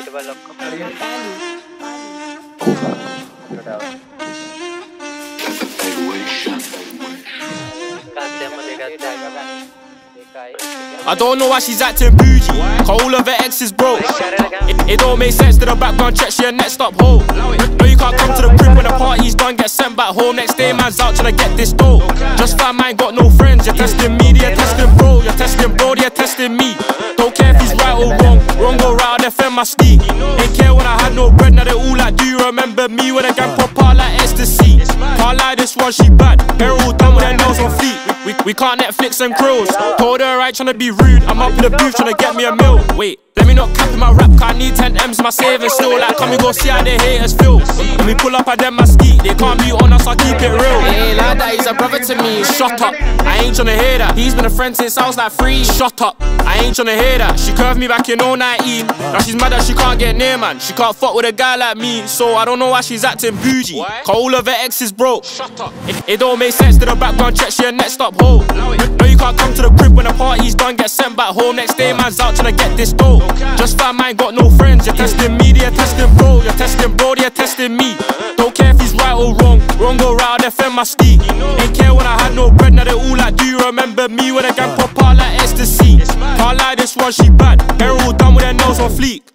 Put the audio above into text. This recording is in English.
I don't know why she's acting bougie, cause all of her exes broke. It don't make sense to the background check, she a next up hoe. No, you can't come to the crib when the party's done, get sent back home. Next day man's out trying to get this dough. Just found mine got no friends, you're testing me, you're testing bro. You're testing bro, you're testing me. Don't care if he's right or wrong, wrong go right, I defend my ski. Ain't care when I had no bread, now they all like, do you remember me? When the gang pop out like ecstasy. Can't lie, this one she bad, hair all done with her nails on fleek. We can't Netflix and Krillz. Told her I ain't tryna be rude, I'm up in the booth tryna get me a meal. Wait, let me not cap in my rap, cause I need 10 M's in my savings still. Like, come and go see how they haters feel. When we pull up at them, I ski, they can't be on us, I keep it real. He ain't like that, he's a brother to me. Shut up, I ain't tryna hear that. He's been a friend since I was like 3. Shut up, I ain't tryna hear that. She curved me back in 019. Now she's mad that she can't get near, man. She can't fuck with a guy like me, so I don't know why she's acting bougie, cause all of her exes broke. Shut up, it don't make sense to the background check, she a next up hoe. No, you can't come to the crib when the party's done, get sent back home. Next day man's out tryna get this dough. Just found mine got no friends, you're testing me, you're testing bro. You're testing bro, you're testing me. Don't care if he's right or wrong, wrong go right, I defend my ski. Ain't care when I had no bread, now they all like, do you remember me? When the gang pop out like ecstasy. Can't lie, this one she bad, hair all done with her nails on fleek.